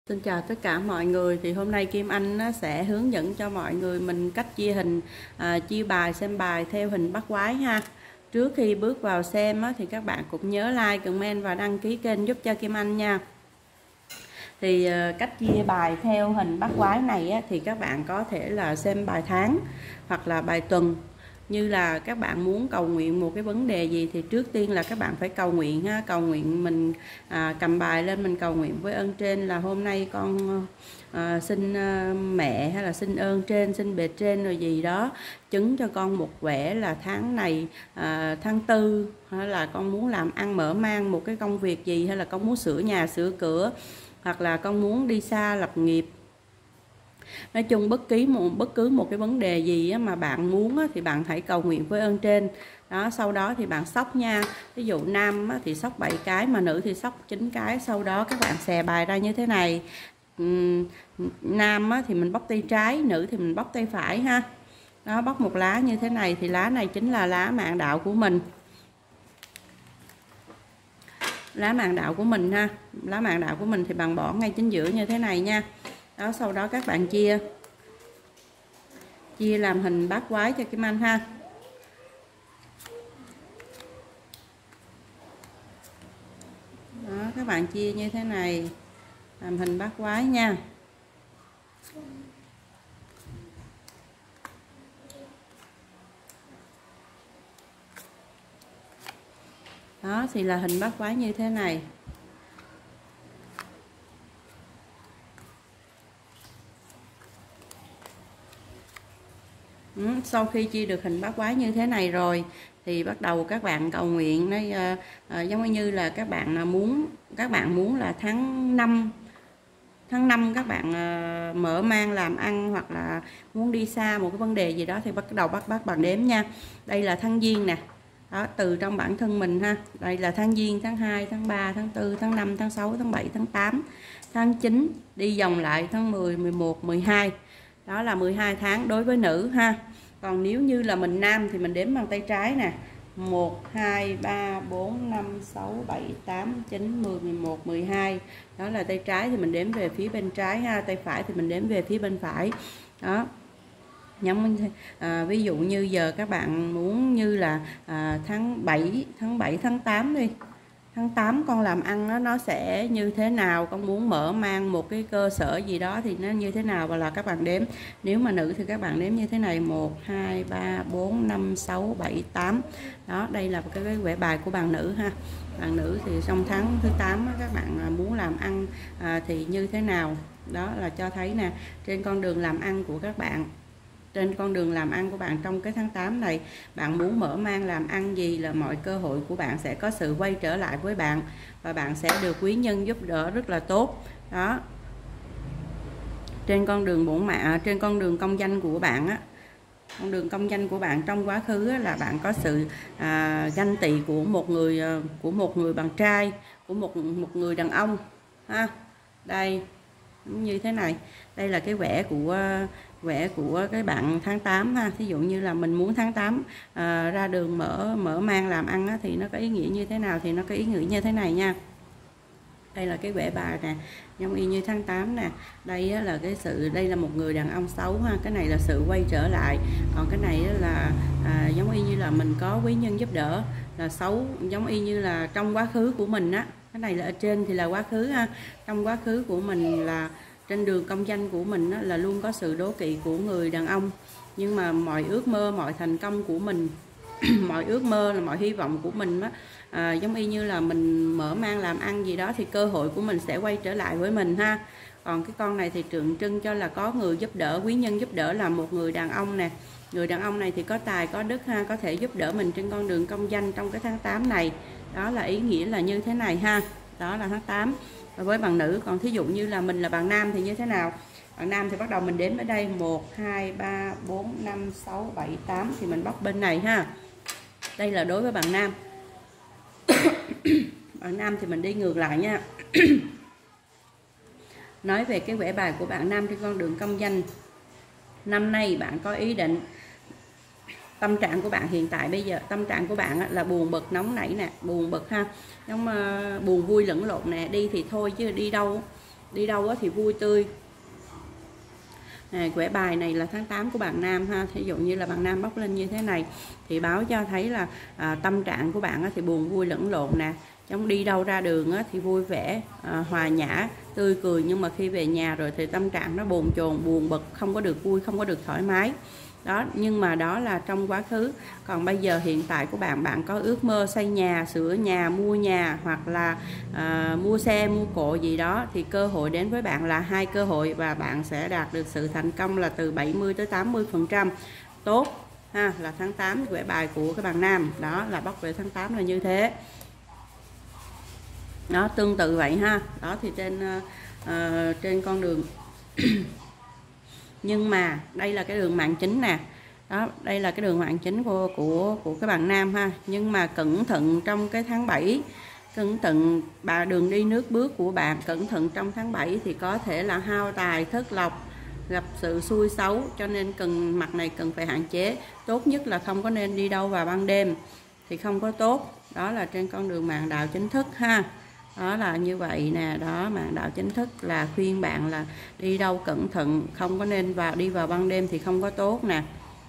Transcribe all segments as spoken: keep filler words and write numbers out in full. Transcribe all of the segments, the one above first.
Xin chào tất cả mọi người. Thì hôm nay Kim Anh nó sẽ hướng dẫn cho mọi người mình cách chia hình, à, chia bài, xem bài theo hình bắt quái ha. Trước khi bước vào xem á, thì các bạn cũng nhớ like, comment và đăng ký kênh giúp cho Kim Anh nha. Thì à, cách chia bài theo hình bắt quái này á, thì các bạn có thể là xem bài tháng hoặc là bài tuần. Như là các bạn muốn cầu nguyện một cái vấn đề gì thì trước tiên là các bạn phải cầu nguyện ha. Cầu nguyện mình à, cầm bài lên mình cầu nguyện với ơn trên là hôm nay con à, xin à, mẹ hay là xin ơn trên, xin bề trên rồi gì đó chứng cho con một vẻ là tháng này à, tháng tư, hay là con muốn làm ăn mở mang một cái công việc gì, hay là con muốn sửa nhà sửa cửa, hoặc là con muốn đi xa lập nghiệp. Nói chung bất kỳ một bất cứ một cái vấn đề gì mà bạn muốn thì bạn hãy cầu nguyện với ơn trên đó. Sau đó thì bạn sóc nha. Ví dụ nam thì sóc bảy cái, mà nữ thì sóc chín cái. Sau đó các bạn xè bài ra như thế này. Nam thì mình bóc tay trái, nữ thì mình bóc tay phải ha. Đó, bóc một lá như thế này thì lá này chính là lá mạng đạo của mình. Lá mạng đạo của mình ha. Lá mạng đạo của mình thì bạn bỏ ngay chính giữa như thế này nha. Đó, sau đó các bạn chia chia làm hình bát quái cho Kim Anh ha. Đó, các bạn chia như thế này làm hình bát quái nha. Đó thì là hình bát quái như thế này. Ừ, sau khi chia được hình bát quái như thế này rồi thì bắt đầu các bạn cầu nguyện đây, à, à, giống như là các bạn là muốn các bạn muốn là tháng năm tháng năm các bạn à, mở mang làm ăn, hoặc là muốn đi xa một cái vấn đề gì đó thì bắt đầu bắt bắt bằng đếm nha. Đây là tháng Giêng nè. Đó, từ trong bản thân mình ha. Đây là tháng Giêng, tháng hai, tháng ba, tháng tư, tháng năm, tháng sáu, tháng bảy, tháng tám, tháng chín, đi vòng lại tháng mười, mười một, mười hai. Đó là mười hai tháng đối với nữ ha. Còn nếu như là mình nam thì mình đếm bằng tay trái nè. một, hai, ba, bốn, năm, sáu, bảy, tám, chín, mười, mười một, mười hai. Đó là tay trái thì mình đếm về phía bên trái ha. Tay phải thì mình đếm về phía bên phải. Đó. Nhóm, à, ví dụ như giờ các bạn muốn như là à, tháng bảy, tháng bảy, tháng tám đi. Tháng tám con làm ăn đó, nó sẽ như thế nào, con muốn mở mang một cái cơ sở gì đó thì nó như thế nào, và là các bạn đếm. Nếu mà nữ thì các bạn đếm như thế này: một, hai, ba, bốn, năm, sáu, bảy, tám. Đó, đây là cái, cái quẻ bài của bạn nữ ha. Bạn nữ thì trong tháng thứ tám các bạn muốn làm ăn à, thì như thế nào. Đó là cho thấy nè, trên con đường làm ăn của các bạn, trên con đường làm ăn của bạn trong cái tháng tám này, bạn muốn mở mang làm ăn gì là mọi cơ hội của bạn sẽ có sự quay trở lại với bạn, và bạn sẽ được quý nhân giúp đỡ rất là tốt. Đó, trên con đường bổn mạng, trên con đường công danh của bạn á, con đường công danh của bạn trong quá khứ á, là bạn có sự à, ganh tị của một người của một người bạn trai, của một một người đàn ông ha. Đây như thế này, đây là cái vẽ của vẽ của cái bạn tháng tám ha. Thí dụ như là mình muốn tháng tám à, ra đường mở mở mang làm ăn á, thì nó có ý nghĩa như thế nào, thì nó có ý nghĩa như thế này nha. Đây là cái vẽ bài nè, giống y như tháng tám nè. Đây á, là cái sự đây là một người đàn ông xấu ha. Cái này là sự quay trở lại. Còn cái này là à, giống y như là mình có quý nhân giúp đỡ, là xấu, giống y như là trong quá khứ của mình á. Cái này là ở trên thì là quá khứ ha. Trong quá khứ của mình là trên đường công danh của mình á, là luôn có sự đố kỵ của người đàn ông. Nhưng mà mọi ước mơ, mọi thành công của mình mọi ước mơ là mọi hy vọng của mình á, à, giống y như là mình mở mang làm ăn gì đó thì cơ hội của mình sẽ quay trở lại với mình ha. Còn cái con này thì tượng trưng cho là có người giúp đỡ, quý nhân giúp đỡ là một người đàn ông nè. Người đàn ông này thì có tài có đức ha, có thể giúp đỡ mình trên con đường công danh trong cái tháng tám này. Đó là ý nghĩa là như thế này ha. Đó là tháng tám với bạn nữ. Còn thí dụ như là mình là bạn nam thì như thế nào? Bạn nam thì bắt đầu mình đếm ở đây: một, hai, ba, bốn, năm, sáu, bảy, tám. Thì mình bóc bên này ha. Đây là đối với bạn nam. Bạn nam thì mình đi ngược lại nha. Nói về cái vẽ bài của bạn nam trên con đường công danh. Năm nay bạn có ý định, tâm trạng của bạn hiện tại bây giờ, tâm trạng của bạn là buồn bực, nóng nảy nè, buồn bực ha, giống uh, buồn vui lẫn lộn nè. Đi thì thôi chứ đi đâu đi đâu á thì vui tươi. À, quẻ bài này là tháng tám của bạn nam ha. Thí dụ như là bạn nam bóc lên như thế này thì báo cho thấy là à, tâm trạng của bạn á, thì buồn vui lẫn lộn nè. Trong đi đâu ra đường á, thì vui vẻ, à, hòa nhã, tươi cười, nhưng mà khi về nhà rồi thì tâm trạng nó bồn chồn, buồn bực, không có được vui, không có được thoải mái. Đó, nhưng mà đó là trong quá khứ. Còn bây giờ hiện tại của bạn, bạn có ước mơ xây nhà, sửa nhà, mua nhà, hoặc là à, mua xe, mua cộ gì đó, thì cơ hội đến với bạn là hai cơ hội, và bạn sẽ đạt được sự thành công là từ bảy mươi tới tám mươi phần trăm. Tốt ha, là tháng tám quẻ bài của các bạn nam. Đó là bóc về tháng tám là như thế. Đó, tương tự vậy ha. Đó thì trên uh, trên con đường nhưng mà đây là cái đường mạng chính nè. Đó, đây là cái đường mạng chính của của của các bạn nam ha. Nhưng mà cẩn thận trong cái tháng bảy, cẩn thận bà đường đi nước bước của bạn, cẩn thận trong tháng bảy thì có thể là hao tài thất lộc, gặp sự xui xấu, cho nên cần mặt này cần phải hạn chế. Tốt nhất là không có nên đi đâu vào ban đêm thì không có tốt. Đó là trên con đường mạng đạo chính thức ha. Đó là như vậy nè. Đó, mạng đạo chính thức là khuyên bạn là đi đâu cẩn thận, không có nên vào đi vào ban đêm thì không có tốt nè.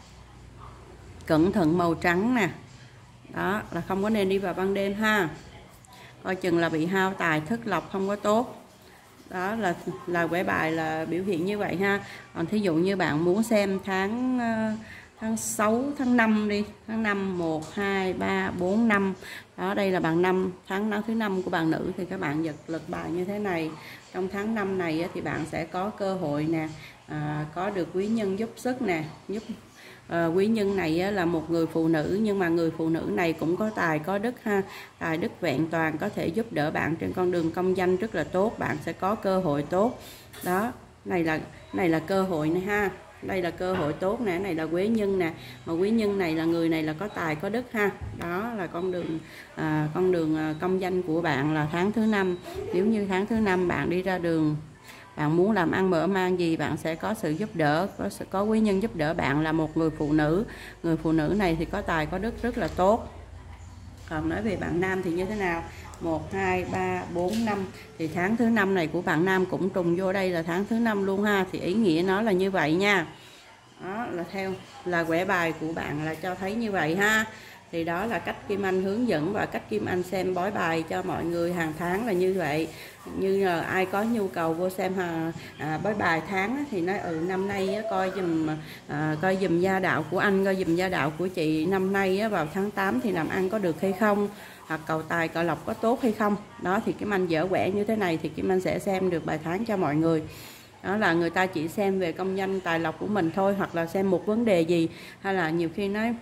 Cẩn thận màu trắng nè. Đó là không có nên đi vào ban đêm ha. Coi chừng là bị hao tài thất lộc, không có tốt. Đó là là quẻ bài là biểu hiện như vậy ha. Còn thí dụ như bạn muốn xem tháng tháng sáu, tháng năm đi, tháng năm, một, hai, ba, bốn, năm. Đó, đây là bạn năm, tháng năm thứ năm của bạn nữ, thì các bạn giật lật bài như thế này. Trong tháng năm này thì bạn sẽ có cơ hội nè, à, có được quý nhân giúp sức nè, giúp à, quý nhân này là một người phụ nữ, nhưng mà người phụ nữ này cũng có tài có đức ha, tài đức vẹn toàn, có thể giúp đỡ bạn trên con đường công danh rất là tốt, bạn sẽ có cơ hội tốt. Đó, này là này là cơ hội này ha. Đây là cơ hội tốt nè, này là quý nhân nè, mà quý nhân này là người này là có tài có đức ha. Đó là con đường à, con đường à, công danh của bạn là tháng thứ năm. Nếu như tháng thứ năm bạn đi ra đường, bạn muốn làm ăn mở mang gì, bạn sẽ có sự giúp đỡ, có có quý nhân giúp đỡ bạn là một người phụ nữ. Người phụ nữ này thì có tài có đức rất là tốt. Còn nói về bạn nam thì như thế nào? một, hai, ba, bốn, năm. Thì tháng thứ năm này của bạn nam cũng trùng vô đây là tháng thứ năm luôn ha. Thì ý nghĩa nó là như vậy nha. Đó là theo là quẻ bài của bạn là cho thấy như vậy ha. Thì đó là cách Kim Anh hướng dẫn và cách Kim Anh xem bói bài cho mọi người hàng tháng là như vậy. Như là ai có nhu cầu vô xem à, à, bói bài tháng thì nói ừ năm nay á, coi dùm à, coi dùm gia đạo của anh, coi dùm gia đạo của chị năm nay á, vào tháng tám thì làm ăn có được hay không, hoặc cầu tài cầu lộc có tốt hay không. Đó thì Kim Anh dở quẻ như thế này thì Kim Anh sẽ xem được bài tháng cho mọi người. Đó là người ta chỉ xem về công danh tài lộc của mình thôi, hoặc là xem một vấn đề gì, hay là nhiều khi nói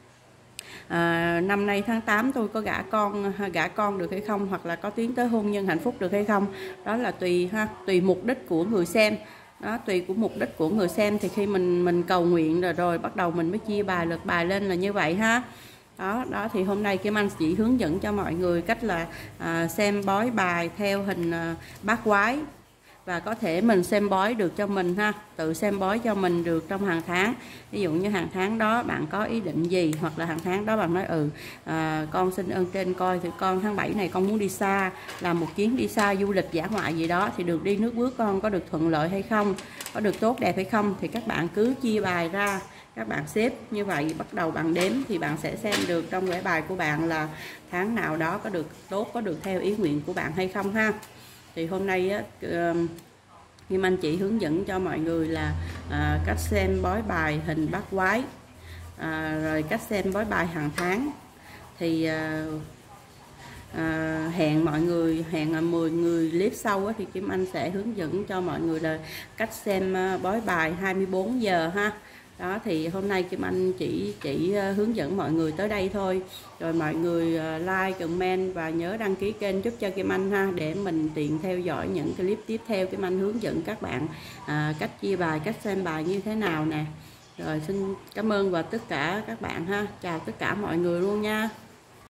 à, năm nay tháng tám tôi có gả con gả con được hay không, hoặc là có tiến tới hôn nhân hạnh phúc được hay không. Đó là tùy ha, tùy mục đích của người xem. Đó, tùy của mục đích của người xem thì khi mình mình cầu nguyện rồi rồi bắt đầu mình mới chia bài lượt bài lên là như vậy ha. Đó, đó thì hôm nay Kim Anh chỉ hướng dẫn cho mọi người cách là à, xem bói bài theo hình à, bát quái, và có thể mình xem bói được cho mình ha, tự xem bói cho mình được trong hàng tháng. Ví dụ như hàng tháng đó bạn có ý định gì, hoặc là hàng tháng đó bạn nói ừ à, con xin ơn trên coi thì con tháng bảy này con muốn đi xa, làm một chuyến đi xa du lịch dã ngoại gì đó, thì được đi nước bước con có được thuận lợi hay không, có được tốt đẹp hay không, thì các bạn cứ chia bài ra, các bạn xếp như vậy, bắt đầu bằng đếm thì bạn sẽ xem được trong quẻ bài của bạn là tháng nào đó có được tốt, có được theo ý nguyện của bạn hay không ha. Thì hôm nay á, Kim Anh chị hướng dẫn cho mọi người là à, cách xem bói bài hình bát quái, à, rồi cách xem bói bài hàng tháng. Thì à, à, hẹn mọi người, hẹn mười người clip sau á, thì Kim Anh sẽ hướng dẫn cho mọi người là cách xem bói bài hai mươi bốn giờ ha. Đó thì hôm nay Kim Anh chỉ chỉ hướng dẫn mọi người tới đây thôi. Rồi mọi người like, comment và nhớ đăng ký kênh giúp cho Kim Anh ha, để mình tiện theo dõi những clip tiếp theo. Kim Anh hướng dẫn các bạn à, cách chia bài, cách xem bài như thế nào nè. Rồi xin cảm ơn và tất cả các bạn ha. Chào tất cả mọi người luôn nha.